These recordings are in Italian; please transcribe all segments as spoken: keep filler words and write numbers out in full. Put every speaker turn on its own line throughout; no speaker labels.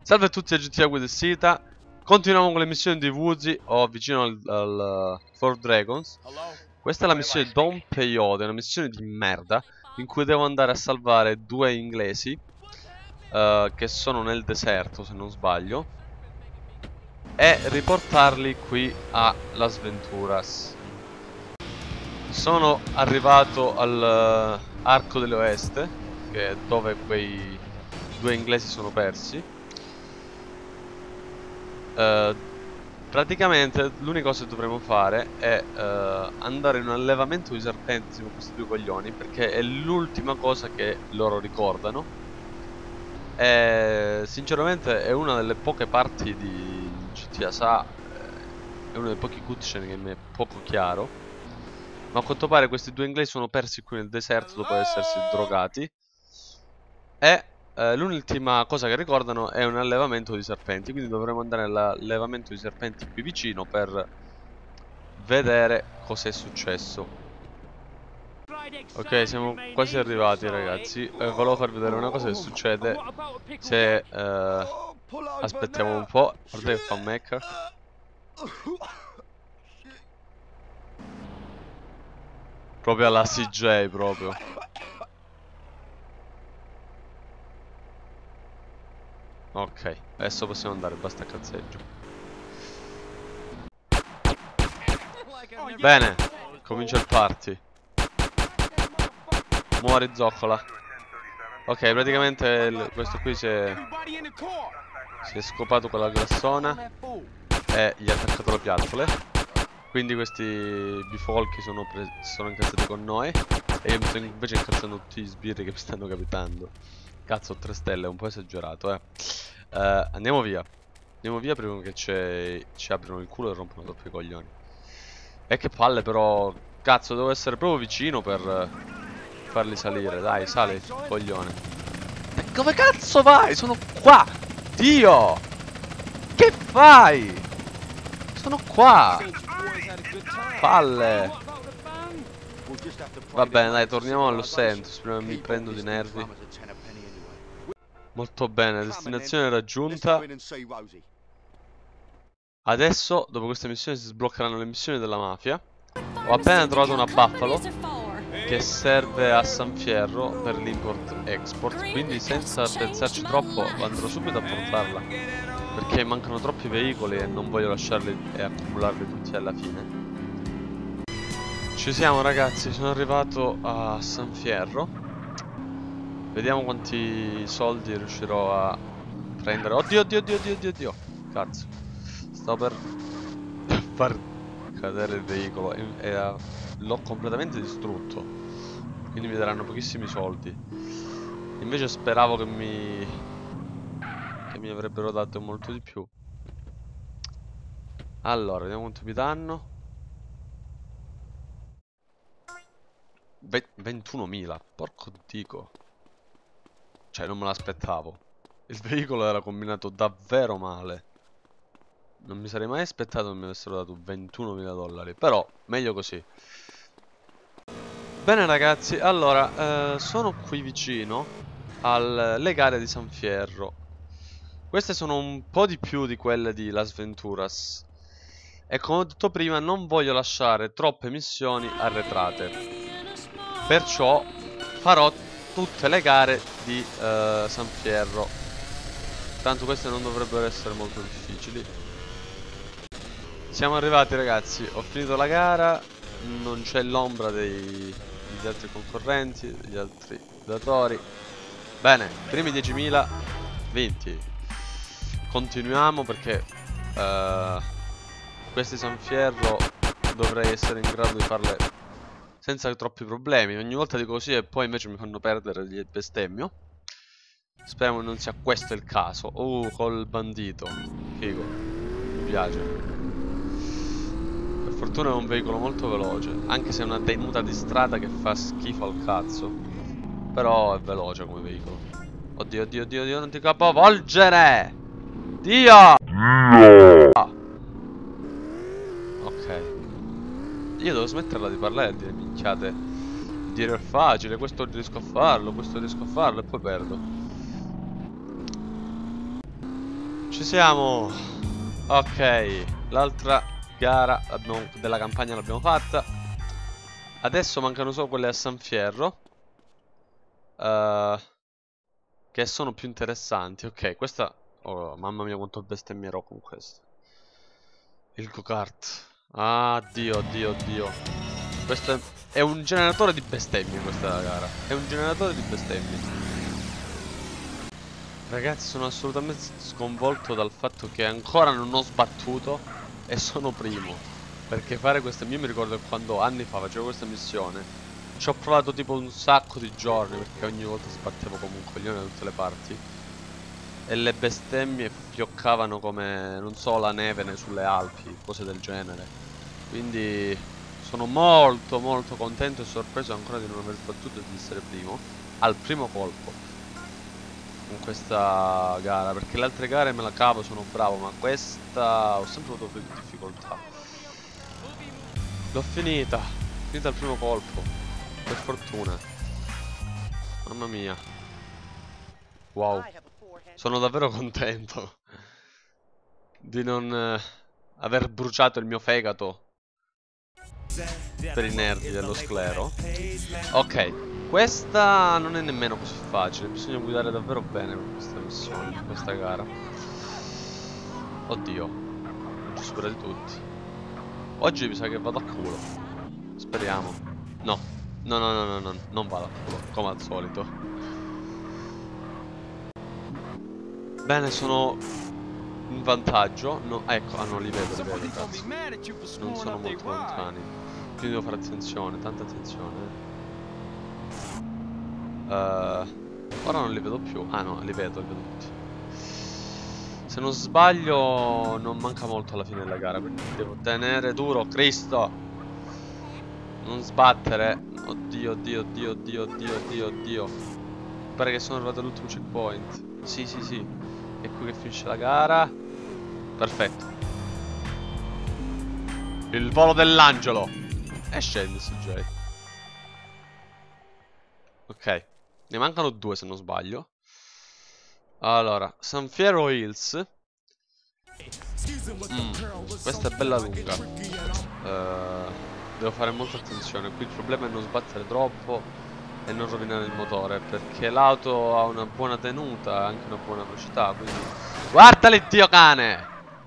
Salve a tutti agenti Agui del Sita. Continuiamo con le missioni di Woozy o vicino al, al uh, Fort Dragons. Questa è la missione Don Peyote, una missione di merda in cui devo andare a salvare due inglesi uh, che sono nel deserto, se non sbaglio, e riportarli qui a Las Venturas. Sono arrivato al uh, Arco dell'Oeste, che è dove quei due inglesi sono persi. Uh, praticamente l'unica cosa che dovremo fare è uh, andare in un allevamento di serpenti con questi due coglioni, perché è l'ultima cosa che loro ricordano. E sinceramente è una delle poche parti di G T A S A, è uno dei pochi cutscene che mi è poco chiaro, ma a quanto pare questi due inglesi sono persi qui nel deserto dopo essersi drogati. E Uh, l'ultima cosa che ricordano è un allevamento di serpenti, quindi dovremo andare all'allevamento di serpenti qui vicino per vedere cos'è successo. Ok, siamo quasi arrivati, ragazzi. Eh, volevo farvi vedere una cosa che succede se uh, aspettiamo un po'. Guardate che fa un maker. Proprio alla C J, proprio. Ok, adesso possiamo andare, basta cazzeggio. Bene, comincia il party. Muori zoccola. Ok, praticamente il, questo qui si è, si è scopato con la grassona e gli ha attaccato le piattole. Quindi questi bifolchi sono, sono incazzati con noi e io mi sto invece incazzando tutti gli sbirri che mi stanno capitando. Cazzo, tre stelle, è un po' esagerato, eh. Uh, andiamo via. Andiamo via prima che ci aprono il culo e rompono troppo i coglioni. E che palle però. Cazzo, devo essere proprio vicino per uh, farli salire. Dai, sali, coglione. E dove cazzo vai? Sono qua. Dio, che fai? Sono qua. Palle. Va bene, dai, torniamo allo Santos. Prima mi prendo di nervi. Molto bene, destinazione raggiunta. Adesso, dopo questa missione, si sbloccheranno le missioni della mafia. Ho appena trovato una Buffalo che serve a San Fierro per l'import-export, quindi senza pensarci troppo andrò subito a portarla, perché mancano troppi veicoli e non voglio lasciarli e accumularli tutti alla fine. Ci siamo, ragazzi, sono arrivato a San Fierro. Vediamo quanti soldi riuscirò a prendere. Oddio, oddio, oddio, oddio, oddio, oddio. Cazzo. Sto per far cadere il veicolo e, e l'ho completamente distrutto. Quindi mi daranno pochissimi soldi. Invece speravo che mi che mi avrebbero dato molto di più. Allora, vediamo quanto mi danno. ventunomila. Porco dico. Cioè, non me l'aspettavo. Il veicolo era combinato davvero male. Non mi sarei mai aspettato che mi avessero dato ventunomila dollari. Però, meglio così. Bene, ragazzi, allora, eh, sono qui vicino alle gare di San Fierro. Queste sono un po' di più di quelle di Las Venturas. E come ho detto prima, non voglio lasciare troppe missioni arretrate. Perciò farò tutte le gare di uh, San Fierro. Tanto queste non dovrebbero essere molto difficili. Siamo arrivati, ragazzi. Ho finito la gara. Non c'è l'ombra degli altri concorrenti, degli altri datori. Bene, primi diecimila vinti. Continuiamo perché uh, questi San Fierro dovrei essere in grado di farle senza troppi problemi. Ogni volta dico così e poi invece mi fanno perdere il bestemmio. Speriamo che non sia questo il caso. Uh, col bandito. Figo. Mi piace. Per fortuna è un veicolo molto veloce. Anche se è una tenuta di strada che fa schifo al cazzo. Però è veloce come veicolo. Oddio, oddio, oddio, oddio, non ti capovolgere! Dio! Dio! Ok. Io devo smetterla di parlare e dire minchiate. Dire è facile, questo riesco a farlo, questo riesco a farlo e poi perdo. Ci siamo. Ok, l'altra gara della campagna l'abbiamo fatta. Adesso mancano solo quelle a San Fierro, uh, che sono più interessanti. Ok, questa... Oh, mamma mia quanto bestemmierò con questo. Il go-kart. Ah, Dio, Dio, Dio. Questo è, è un generatore di bestemmie questa gara. È un generatore di bestemmie. Ragazzi, sono assolutamente sconvolto dal fatto che ancora non ho sbattuto e sono primo. Perché fare questa... Io mi ricordo che quando anni fa facevo questa missione ci ho provato tipo un sacco di giorni, perché ogni volta sbattevo come un coglione da tutte le parti. E le bestemmie fioccavano come, non so, la neve sulle Alpi, cose del genere. Quindi sono molto molto contento e sorpreso ancora di non aver sbattuto e di essere primo al primo colpo in questa gara, perché le altre gare me la cavo, sono bravo, ma questa ho sempre avuto più difficoltà. L'ho finita, finita al primo colpo, per fortuna. Mamma mia. Wow, sono davvero contento di non eh, aver bruciato il mio fegato per i nervi dello sclero. Ok, questa non è nemmeno così facile. Bisogna guidare davvero bene per questa missione, per questa gara. Oddio, non ci superati tutti. Oggi mi sa che vado a culo. Speriamo. No, no, no, no, no, no, non vado a culo, come al solito. Bene, sono in vantaggio. No, ecco, ah no, li vedo, li vedo, cazzo. Non sono molto lontani. Quindi devo fare attenzione, tanta attenzione. Uh, ora non li vedo più. Ah no, li vedo, li vedo tutti. Se non sbaglio non manca molto alla fine della gara, quindi devo tenere duro, Cristo. Non sbattere. Oddio, oddio, oddio, oddio, oddio, oddio, oddio. Pare che sono arrivato all'ultimo checkpoint. Sì, sì, sì. È qui che finisce la gara. Perfetto. Il volo dell'angelo. E scendi su J. Ok. Ne mancano due se non sbaglio. Allora, San Fierro Hills. Mm, questa è bella lunga. uh, Devo fare molta attenzione. Qui il problema è non sbattere troppo e non rovinare il motore, perché l'auto ha una buona tenuta, anche una buona velocità, quindi... Guardali, Dio cane!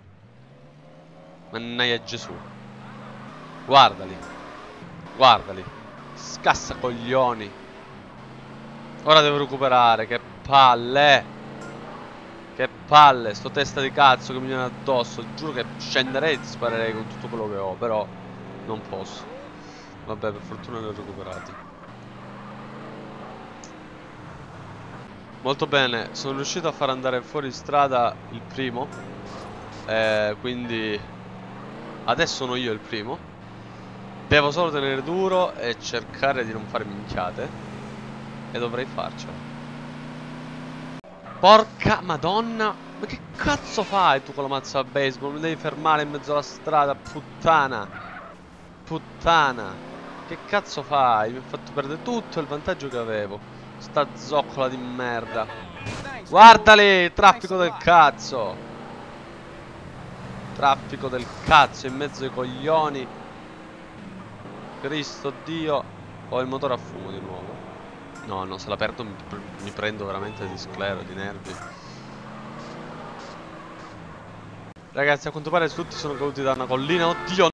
Mannaia Gesù. Guardali. Guardali. Scassacoglioni. Ora devo recuperare, che palle. Che palle, sto testa di cazzo che mi viene addosso. Giuro che scenderei e ti sparerei con tutto quello che ho, però non posso. Vabbè, per fortuna li ho recuperati. Molto bene, sono riuscito a far andare fuori strada il primo. eh, Quindi adesso sono io il primo. Devo solo tenere duro e cercare di non fare minchiate. E dovrei farcela. Porca madonna. Ma che cazzo fai tu con la mazza da baseball? Mi devi fermare in mezzo alla strada, puttana. Puttana. Che cazzo fai? Mi hai fatto perdere tutto il vantaggio che avevo. Sta zoccola di merda. Guardali, traffico del cazzo. Traffico del cazzo in mezzo ai coglioni. Cristo Dio. Ho il motore a fumo di nuovo. No, no, se la perdo mi, mi prendo veramente di sclero, di nervi. Ragazzi, a quanto pare tutti sono caduti da una collina. Oddio.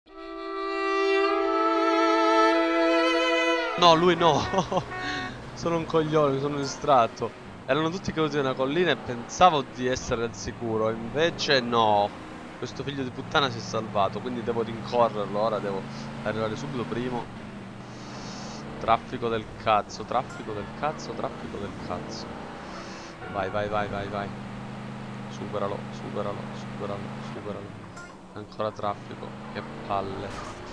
No, lui no. Sono un coglione, mi sono distratto. Erano tutti caduti da una collina e pensavo di essere al sicuro. Invece no. Questo figlio di puttana si è salvato, quindi devo rincorrerlo. Ora devo arrivare subito primo. Traffico del cazzo, traffico del cazzo, traffico del cazzo. Vai, vai, vai, vai, vai. Superalo, superalo, superalo, superalo. Ancora traffico, che palle.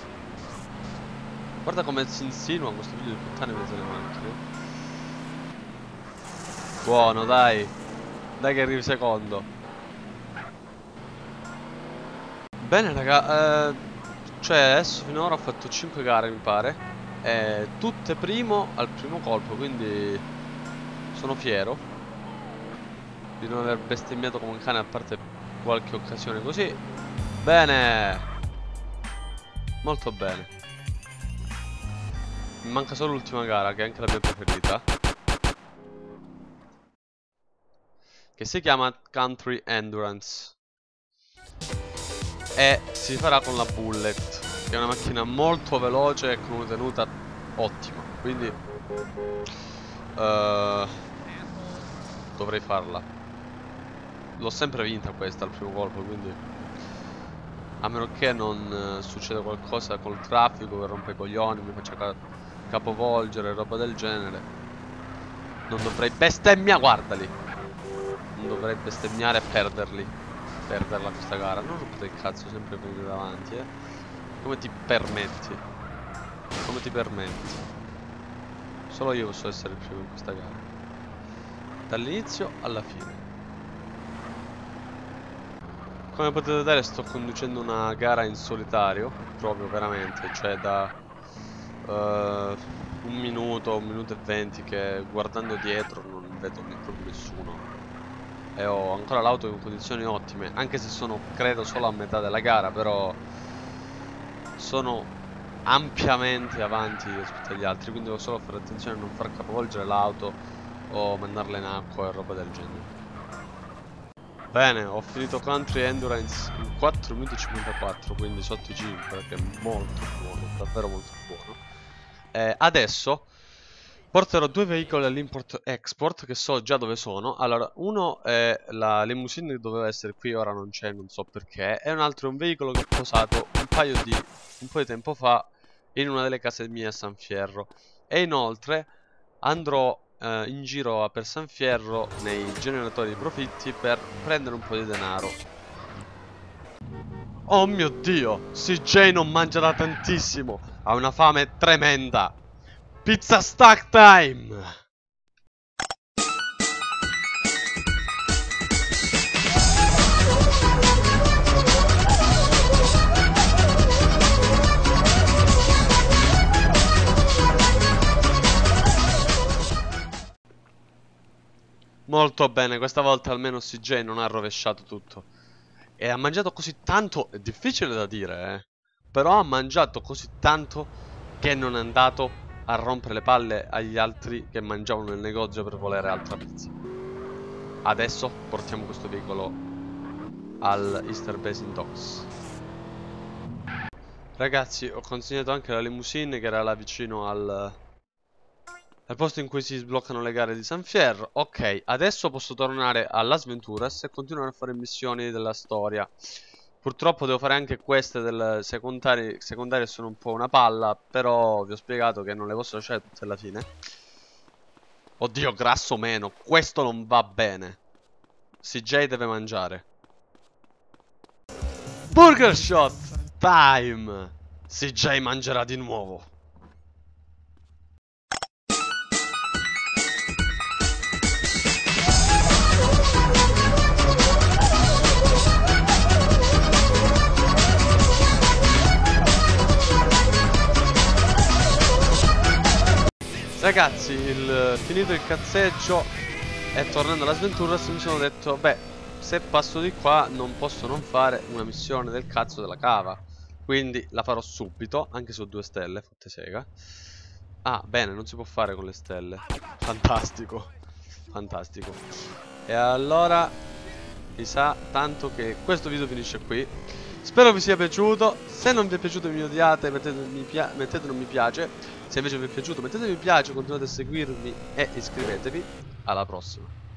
Guarda come si insinua questo figlio di puttana in mezzo alle macchine. Buono, dai. Dai che arrivi secondo. Bene raga, eh, cioè adesso finora ho fatto cinque gare mi pare. Eh, tutte primo al primo colpo, quindi sono fiero di non aver bestemmiato come un cane, a parte qualche occasione così. Bene. Molto bene. Mi manca solo l'ultima gara, che è anche la mia preferita, che si chiama Country Endurance e si farà con la Bullet, che è una macchina molto veloce e con una tenuta ottima. Quindi uh, dovrei farla. L'ho sempre vinta questa al primo colpo, quindi a meno che non uh, succeda qualcosa col traffico che rompe i coglioni, mi faccia ca capovolgere, roba del genere, non dovrei bestemmiare, guardali. Non dovrei bestemmiare e perderli. Perderla questa gara. Non rompete il cazzo, sempre venire davanti, eh. Come ti permetti? Come ti permetti? Solo io posso essere il primo in questa gara, dall'inizio alla fine. Come potete vedere sto conducendo una gara in solitario, proprio veramente, cioè da uh, un minuto, un minuto e venti che guardando dietro non vedo proprio nessuno. E ho ancora l'auto in condizioni ottime, anche se sono credo solo a metà della gara, però sono ampiamente avanti rispetto agli altri, quindi devo solo fare attenzione a non far capovolgere l'auto o mandarla in acqua e roba del genere. Bene, ho finito Country Endurance in quattro minuti e cinquantaquattro, quindi sotto i cinque, che è molto buono, davvero molto buono. Eh, adesso porterò due veicoli all'import-export che so già dove sono. Allora, uno è la limousine che doveva essere qui, ora non c'è, non so perché. E un altro è un veicolo che ho posato un paio di, un po' di tempo fa in una delle case mie a San Fierro. E inoltre andrò eh, in giro per San Fierro nei generatori di profitti per prendere un po' di denaro. Oh mio Dio, C J non mangia da tantissimo, ha una fame tremenda. Pizza stack time! Molto bene, questa volta almeno C J non ha rovesciato tutto. E ha mangiato così tanto, è difficile da dire, eh. Però ha mangiato così tanto che non è andato a rompere le palle agli altri che mangiavano nel negozio per volere altra pizza. Adesso portiamo questo veicolo al Easter Base in Docks. Ragazzi, ho consegnato anche la limousine che era là vicino al, al posto in cui si sbloccano le gare di San Fierro. Ok, adesso posso tornare a Las Venturas e continuare a fare missioni della storia. Purtroppo devo fare anche queste del secondarie, secondarie sono un po' una palla, però vi ho spiegato che non le posso lasciare tutte alla fine. Oddio, grasso meno, questo non va bene. C J deve mangiare. Burger shot time! C J mangerà di nuovo. Ragazzi, il, finito il cazzeggio e tornando alla Sventuras mi sono detto, beh, se passo di qua non posso non fare una missione del cazzo della cava. Quindi la farò subito, anche se ho due stelle, fatte sega. Ah, bene, non si può fare con le stelle. Fantastico, fantastico. E allora, mi sa tanto che questo video finisce qui. Spero vi sia piaciuto. Se non vi è piaciuto mi odiate, mettete, mi pia mettete un mi piace. Se invece vi è piaciuto mettete mi piace, continuate a seguirmi e iscrivetevi. Alla prossima.